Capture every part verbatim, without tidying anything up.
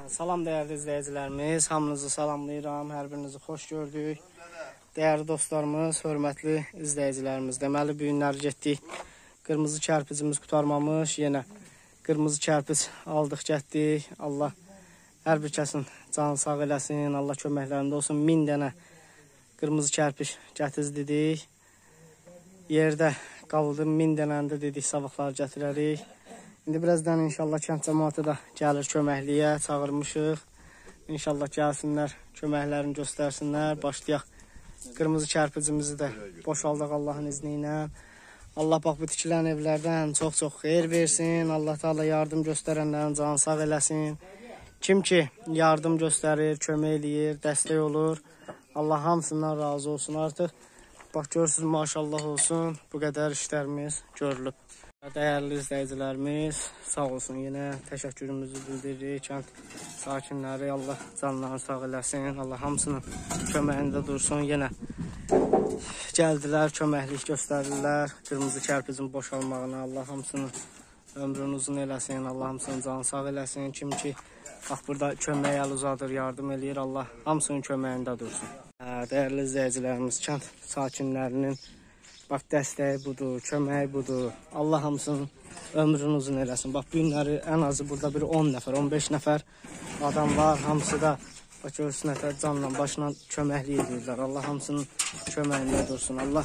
Salam değerli izleyicilerimiz, hamınızı salamlayıram, hər birinizi xoş gördük. Değerli dostlarımız, hörmətli izleyicilerimiz, deməli bu günlər getdik. Qırmızı kərpicimiz qutarmamış, yenə qırmızı kərpic aldıq, getdik. Allah hər bir kəsin canı sağ eləsin, Allah köməklərində olsun. Min dənə qırmızı kərpic gətirdik. Yerdə qaldı, min dənəndə dedik savıqlar gətirərik. İndi birazdan inşallah kənd cəmaatı da gəlir köməkliyə, çağırmışıq. İnşallah gəlsinlər, köməklərini göstərsinlər. Başlayaq. Qırmızı kərpicimizi də boşaldıq Allahın izni ilə. Allah bax bu tikilən evlərdən çox-çox xeyir versin. Allah Teala yardım göstərənlərin canı sağ eləsin. Kim ki yardım göstərir, kömək eləyir, dəstək olur. Allah hamısından razı olsun artıq. Bax görürsünüz, maşallah olsun. Bu qədər işlərimiz görülüb. Değerli izleyicilerimiz, sağ olsun, yine teşekkürümüzü bildiririk. Kənd sakinləri, Allah canlarını sağ eləsin, Allah hamısının köməyində dursun. Yenə gəldilər, köməklik göstərdilər qırmızı kərpicin boşalmağına. Allah hamısının ömrünü uzun eləsin, Allah hamısının canı sağ eləsin. Kim ki bax burada kömək əl uzadır, yardım eləyir, Allah hamısının köməyində dursun. Değerli izleyicilerimiz, kənd sakinlərinin bax dəstəyi budur, köməyi budur. Allah hamısının ömrünü uzun eləsin. Bax bu günləri ən azı burada bir on nəfər, on beş nəfər adam var. Hamısı da bax görürsün nəfər canla, başla köməklik edirlər. Allah hamısının köməyində dursun. Allah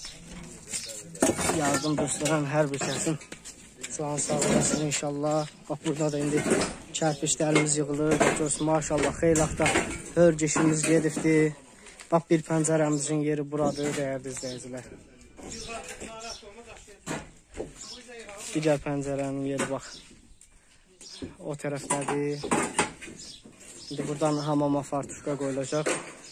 yardım göstərən hər bir kəsin canı sağ olasın inşallah. Bax burada da indi kərpiçlərimiz yığılır. Bax görürsün, maşallah xeylaqda hörg işimiz gedibdir. Bax bir pəncərəmizin yeri buradır değerli izləyicilər. Digər pəncərənin yeri bax o tərəfdədir. İndi buradan hamama fartuşka qoyulacaq.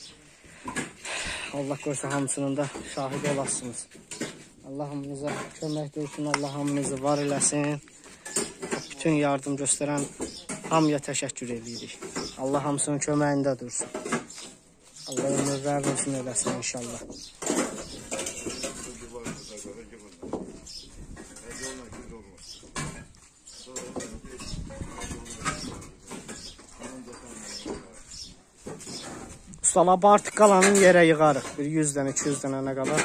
Allah qoysa hamısının da şahid olasınız. Allah hamınıza kömək olsun, Allah hamınızı var eləsin. Bütün yardım göstərən hamıya təşəkkür edirik. Allah hamısının köməyində dursun. Allah ömürlər olsun eləsin inşallah. Ustalar artıq qalanın yerə yığarıq. Bir yüz dənə, iki yüz dənə nə qalar.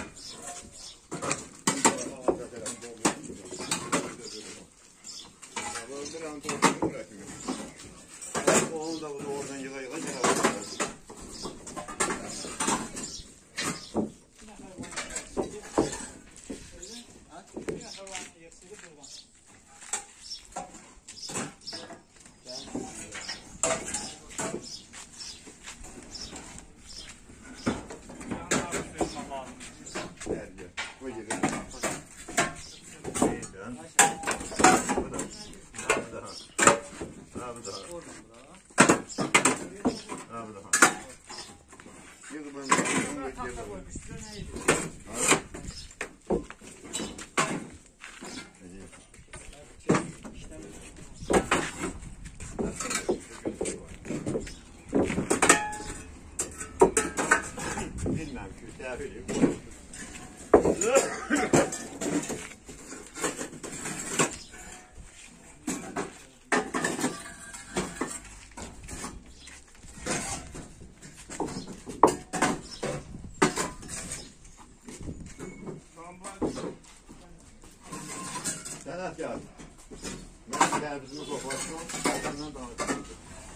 Sənət gəldi. Mən kərbizimi qopardım, səndən davet edildim.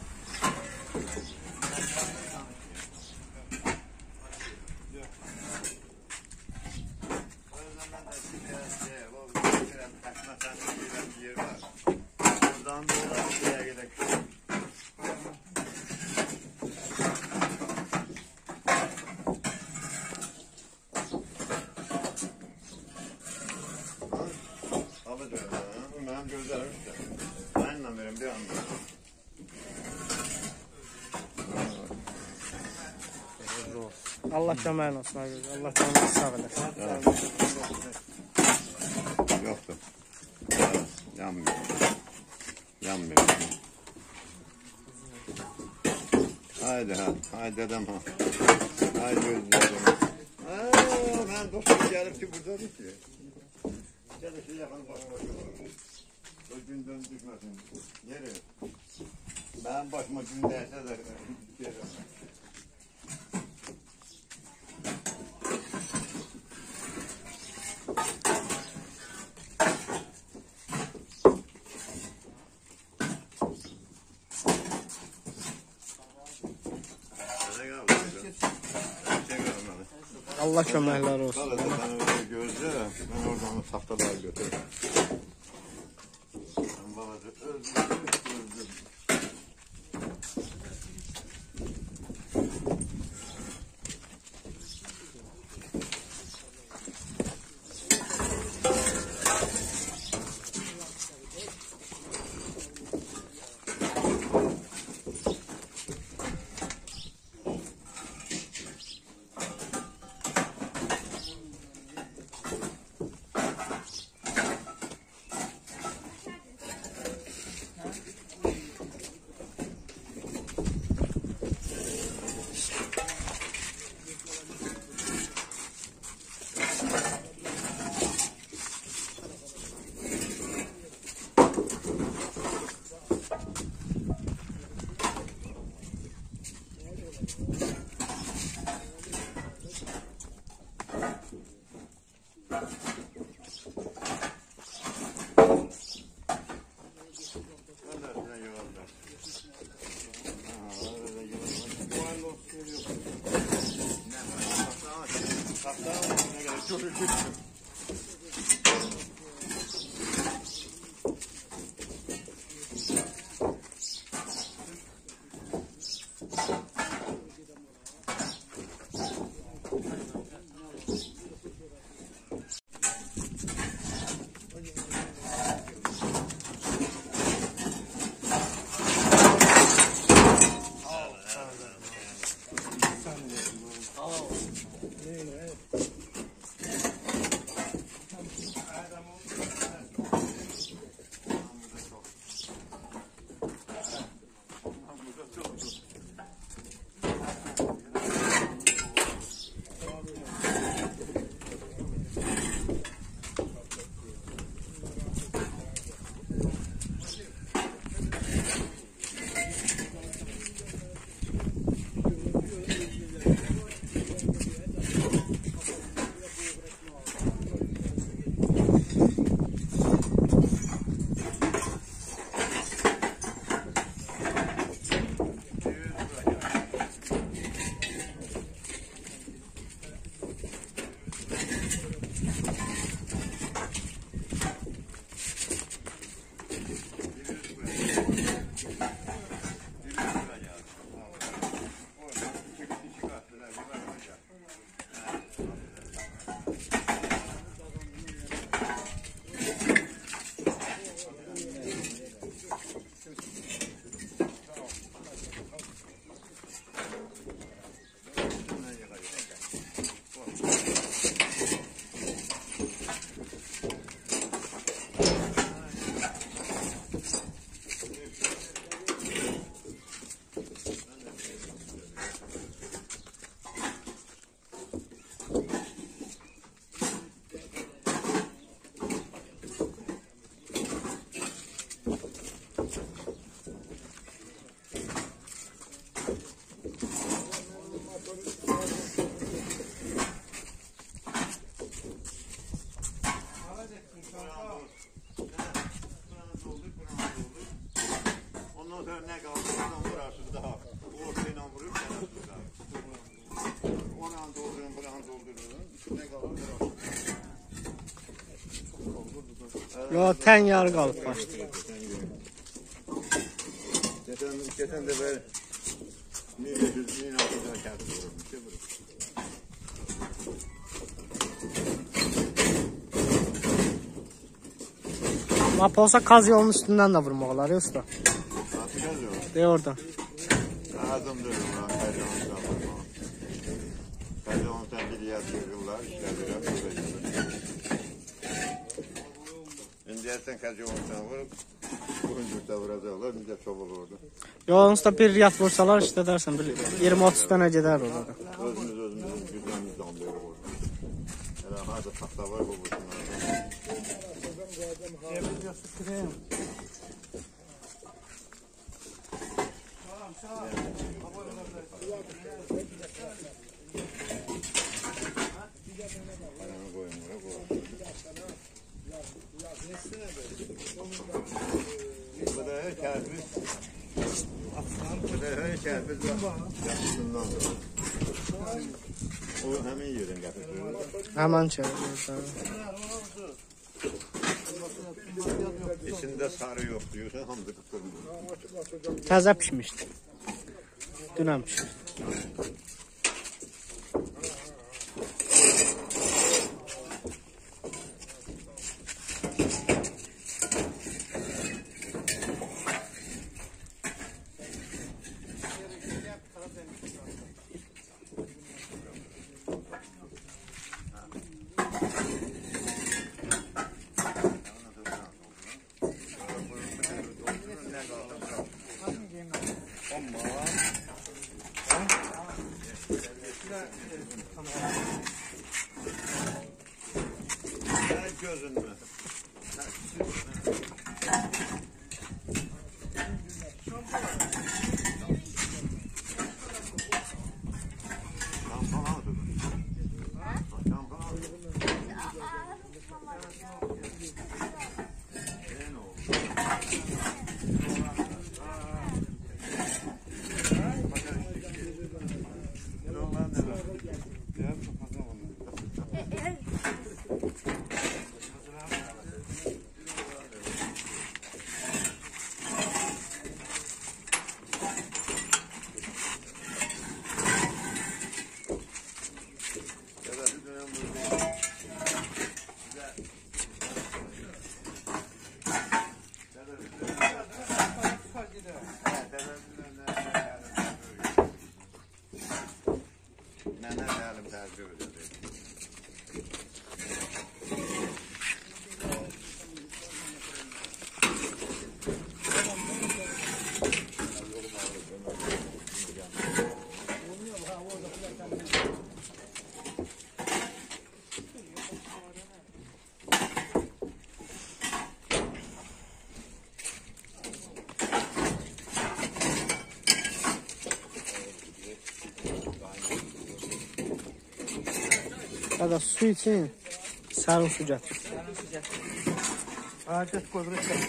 Özündən də bir o təxmə təxmə bir yer var. Buradan da olar bir yerə gedək. Mənim gözlərim işte. Mənimlə verim bir anda. Allah köməyin olsun. Allah canınızı sağ eləsin. Yoxdur. Yanmıyor. Yanmıyor. Haydi ha. Haydi adam ha. Haydi özlüyorum. Mən dostum gəlib ki buradadır ki. Gəlir ki yaxın başına. Gündən düşməsin. Yeri. Ben başıma gün derse de gelirim. Allah köməklər olsun. Sonra da ben öyle gözle, ben oradan onu tahtalar götürürüm. Ben babacı özledim, özledim. Çok üşüttüm. Ne kaldı? Ondan burası daha. Ortayla vurup burası daha. Oran doldurun, buranı doldurun. Ne kaldı? Yo, ten yarı kalıp başladı. Geçen, geçen de ben yüz yüz altı daha kağıt vurmuş. Lap olsa kaz yolunun üstünden de vurmaq olar ya usta. De oradan. Lazım diyorum lan. Kaydı on sen bir yer yıllar işler biraz böyle. Şimdi yersen kaydı on sen vurup Kuruncukta vuracaklar, bir de çobul orada. Yo, onsuz bir riyat vursalar işte dersen iyirmi otuz tane gider orada. Özümüz özümüzün gücümüzden beri orada. Hele hadi tahta var bu boşuna. Bu da her kerpiz. Bu da her kerpiz yapısından. O hemen yerin getiriyor. Hemen çeviriyor. İçinde sarı yok diyorsa hamdı kıpkırmızı. Təzə pişmişdi. Dünən pişmişdi. Gözün mü? Ya da su için sarı su gətir. Sarı su gətir. Ağacət qoyur çək.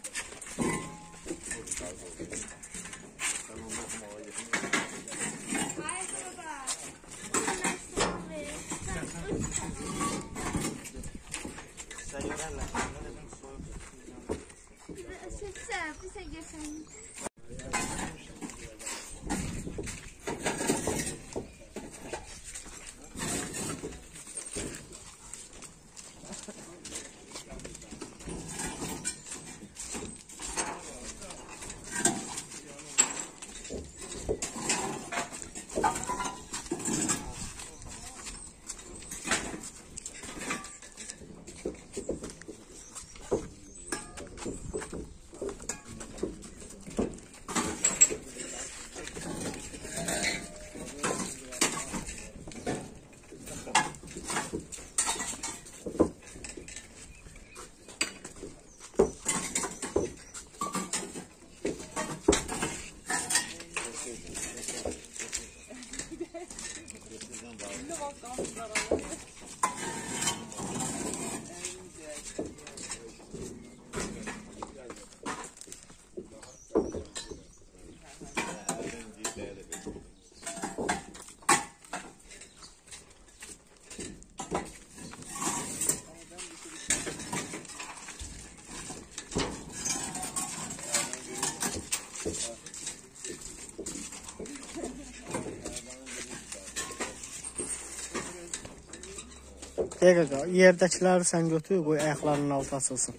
Dəqiqə, yerdəkiləri sən götür, qoy ayaqlarının altı açılsın.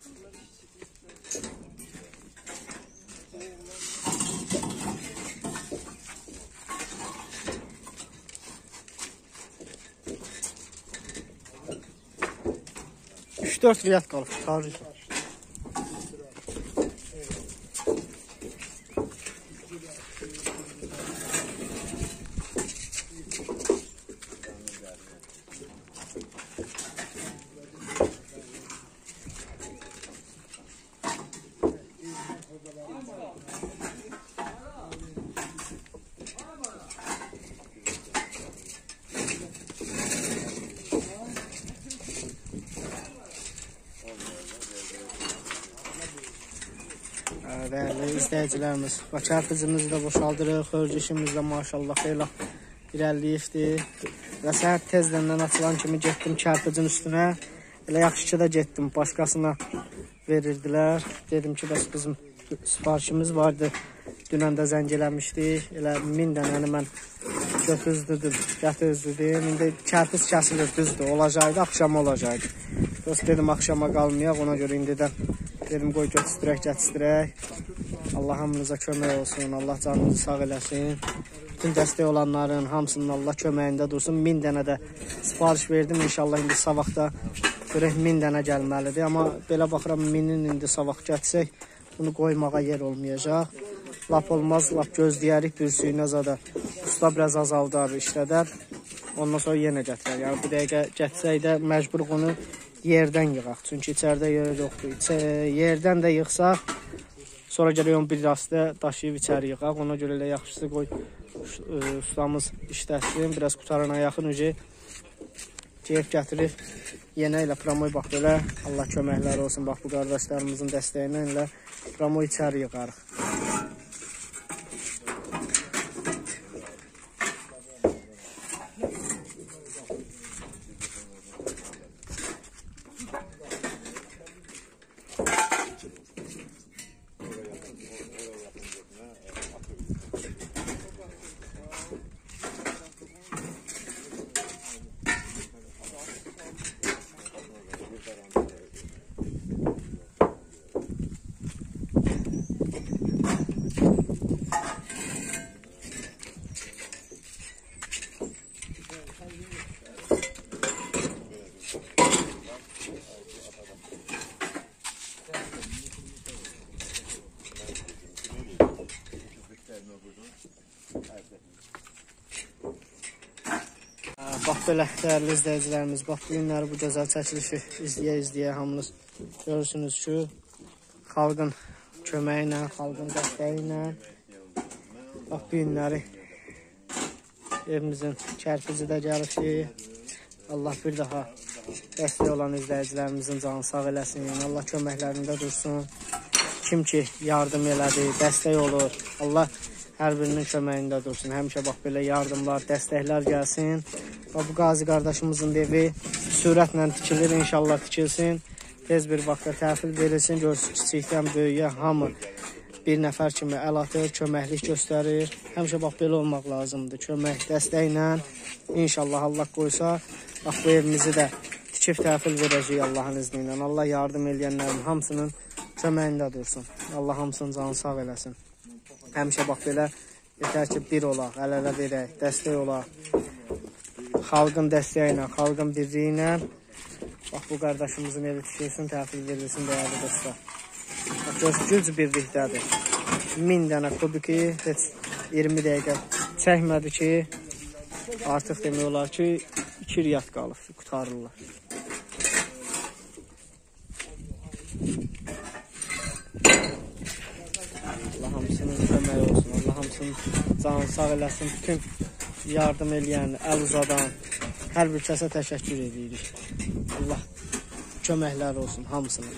üç dörd riyad qalıb, tarih. izləyicilərimiz. Və çərpicimizi də boşaldırıq. Xörc işimiz də maşallah xeyla irəliyibdir. Və səhər tezdən açılan kimi getdim çərpicin üstünə. Elə yaxşı ki də getdim. Başqasına verirdilər. Dedim ki, bəs bizim sifarişimiz vardı. Dünən də zəng eləmişdik. Elə min dənəni mən götüzdürdüm, gətirdüm. İndi çərpic kəsilir, düzdür. Olacaqdı, axşam olacaqdı. Dost dedim, axşama qalmayaq. Ona görə indidən dedim, qoy götüstürək, gətistirək. Allah hamınıza kömək olsun. Allah canınızı sağ eləsin. Bütün dəstək olanların hamısının Allah köməyində dursun. Min dənə də sifariş verdim. İnşallah indi sabahda görək min dənə gəlməlidir. Amma belə baxıram, minin indi sabah gətsək, bunu qoymağa yer olmayacaq. Lap olmaz, lap gözləyərik bir suyuna zada. Usta biraz azaldar, işlədər. Ondan sonra yenə gətirər. Yəni bu dəqiqə gətsək də məcbur bunu yerdən yığaq. Çünki içəridə yer yoxdur. İçə, yerdən də yığsaq, sonra gələk onu bir rastda daşıyıb içəri yığaq. Ona görə elə yaxşısı qoy ustamız işlətsin. Biraz qutarana yaxın ucu keyif gətirir. Yenə ilə pramoy bax belə. Allah köməkləri olsun. Bax bu qardaşlarımızın dəstəyinə ilə pramoy içəri yığarıq. Bax belə dəyərli izləyicilərimiz, bax bu günləri bu gözəl çəkilişi izləyə-izləyə hamınız görürsünüz ki, xalqın köməyi ilə, xalqın dəstəyi ilə bax bu günləri evimizin kərpici də gəlir ki, Allah bir daha dəstək olan izləyicilərimizin canı sağ eləsin, Allah köməklərində dursun. Kim ki yardım elədi, dəstək olur, Allah hər birinin köməyində dursun. Həmişə bax belə yardımlar, dəstəklər gəlsin. Və bu Qazi qardaşımızın evi sürətlə tikilir, inşallah tikilsin. Tez bir vaxtda təhvil verilsin, görsün kiçikdən böyüyə hamı bir nəfər kimi əl atır, köməklik göstərir. Həmişə bax belə olmaq lazımdır, kömək, dəstəklə. İnşallah Allah qoysa, bax bu evimizi də tikib təhvil verəcəyik Allahın izni ilə. Allah yardım eləyənlərin hamısının köməyində dursun. Allah hamısının canı sağ eləsin. Həmişə bax belə, yetər ki bir olaq, əl-ələ verək, dəstək olaq. Xalqın dəstəyi ilə, xalqın birliyi ilə bax bu qardaşımızın evi tikilsin, təhvil verilsin dəyərli dostlar. Bax güc birlikdədir. min dənə kubiki heç iyirmi dəqiqə çəkmədi ki, artıq demək olar ki, iki riyad qalıb, qutarırlar. Allah hamısının köməyi olsun, Allah hamısının canı sağ eləsin. Bütün yardım eləyən, əl uzadan hər bir kəsə təşəkkür edirik. Allah köməkləri olsun hamısına.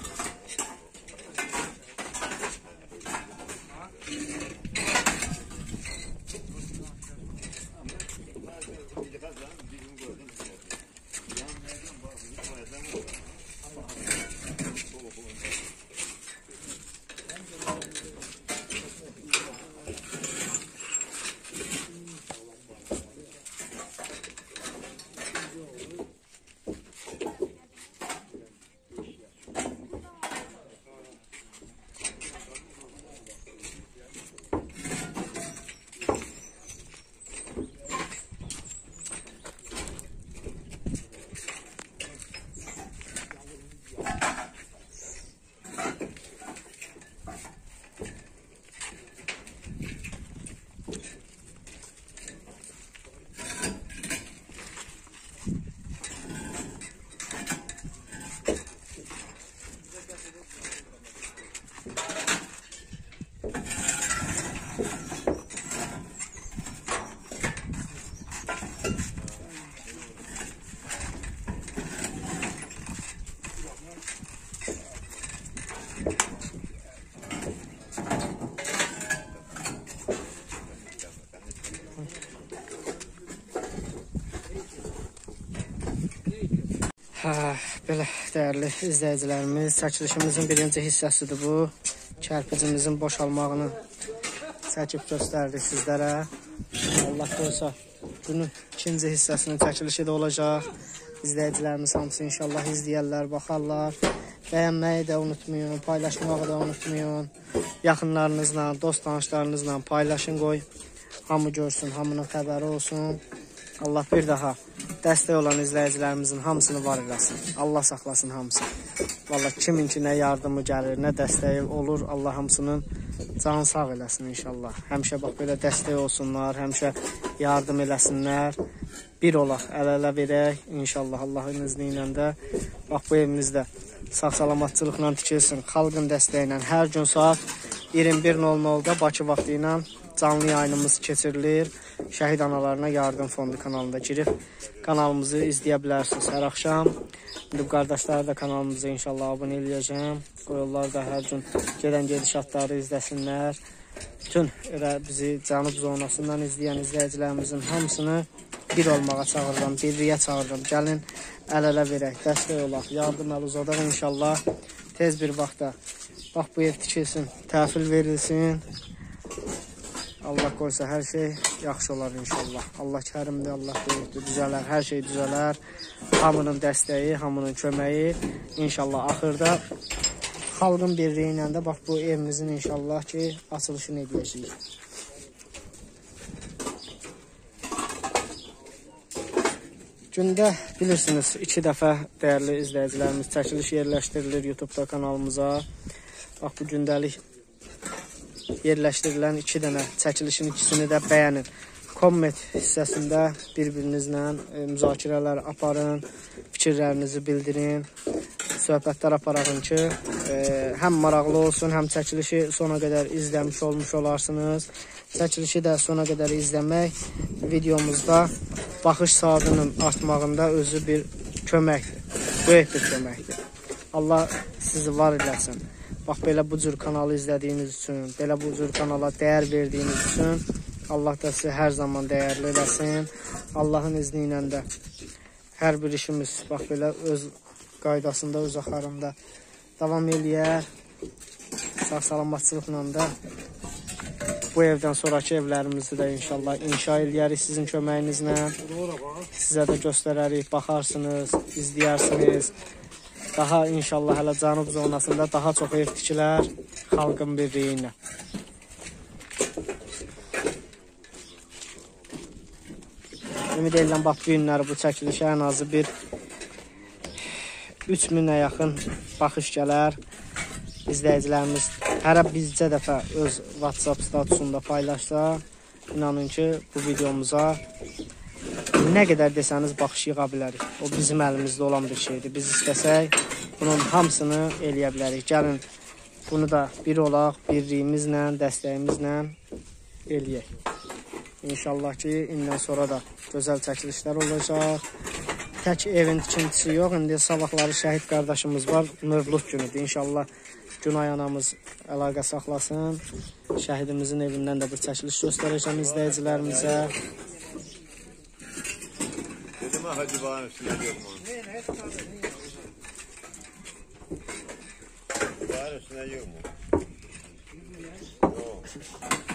Ha, belə dəyərli izləyicilərimiz, çəkilişimizin birinci hissəsidir bu. Kərpicimizin boşalmağını çəkib göstərdik sizlərə. Allah qoysa, bunun ikinci hissəsinin çəkilişi də olacaq. İzləyicilərimiz hamısı inşallah izləyərlər, baxarlar. Bəyənməyi də unutmayın, paylaşmağı da unutmayın. Yaxınlarınızla, dost tanışlarınızla paylaşın, qoy. Hamı görsün, hamının xəbəri olsun. Allah bir daha dəstək olan izləyicilərimizin hamısını var eləsin. Allah saxlasın hamısını. Vallahi kimin ki nə yardımı gəlir, nə dəstəyi olur, Allah hamısının canı sağ eləsin inşallah. Həmişə bax belə dəstək olsunlar, həmişə yardım eləsinlər. Bir olaq, əl-ələ verək inşallah Allahın izni ilə də. Bax bu evimizdə sağ-salamatçılıqla tikilsin, xalqın dəstəyi ilə hər gün saat iyirmi bir nöl nöldə Bakı vaxtı ilə canlı yayınımız keçirilir. Şəhid Analarına Yardım Fondu kanalında girib kanalımızı izləyə bilərsiniz hər axşam. İndi bu qardaşları da kanalımıza inşallah abunə eləyəcəm. Qoyurlar da hər gün gedən gedişatları izləsinlər. Bütün elə bizi cənub zonasından izləyən izləyicilərimizin hamısını bir olmağa çağırıram, birliyə çağırıram. Gəlin əl-ələ verək, dəstək olaq, yardım əl uzadaq inşallah. Tez bir vaxtda bax bu ev tikilsin, təhvil verilsin. Allah qoysa hər şey yaxşı olar inşallah. Allah kərimdir, Allah böyükdür, düzələr, hər şey düzələr. Hamının dəstəyi, hamının köməyi inşallah axırda xalqın birliyi ilə də bax bu evimizin inşallah ki açılışını edəcəyik. Gündə bilirsiniz iki dəfə dəyərli izləyicilərimiz çəkiliş yerləşdirilir YouTube'da kanalımıza. Bax bu gündəlik yerləşdirilən iki dənə çəkilişin ikisini də bəyənin. Komment hissəsində bir-birinizlə e, müzakirələr aparın, fikirlərinizi bildirin, söhbətlər aparın ki, e, həm maraqlı olsun, həm çəkilişi sona qədər izləmiş olmuş olarsınız. Çəkilişi də sona qədər izləmək videomuzda baxış saatının artmağında özü bir köməkdir, böyük bir köməkdir. Allah sizi var eləsin. Bax, belə bu cür kanalı izlədiyiniz üçün, belə bu cür kanala dəyər verdiyiniz üçün Allah da sizi hər zaman dəyərli eləsin. Allahın izni ilə də hər bir işimiz bax belə öz qaydasında, öz axarında davam eləyər. Sağ-salamatçılıqla da bu evdən sonraki evlərimizi də inşallah inşa eləyərik sizin köməyinizlə. Sizə də göstərərik, baxarsınız, izləyərsiniz. Daha inşallah hələ cənub zonasında daha çox ev tikilər xalqın birliyi ilə. Ümid edirəm, bax bu günləri bu çəkilişə ən azı bir üç minə yaxın baxış gələr. İzləyicilərimiz hərə bizcə dəfə öz WhatsApp statusunda paylaşsa, inanın ki, bu videomuza nə qədər desəniz baxış yığa bilərik. O bizim əlimizdə olan bir şeydir. Biz istəsək, bunun hamısını eləyə bilərik. Gəlin, bunu da bir olaq, birliyimizlə, dəstəyimizlə eləyək. İnşallah ki, indən sonra da gözəl çəkilişlər olacaq. Tək evin tikintisi yox, indi sabahları şəhid qardaşımız var, Mövlud günüdür. İnşallah Günay anamız əlaqə saxlasın. Şəhidimizin evindən də bir çəkiliş göstərəcəm izləyicilərimizə. Dedim ha, hacı bağın üstüne yok mu? Bağın üstüne yok mu? Yok.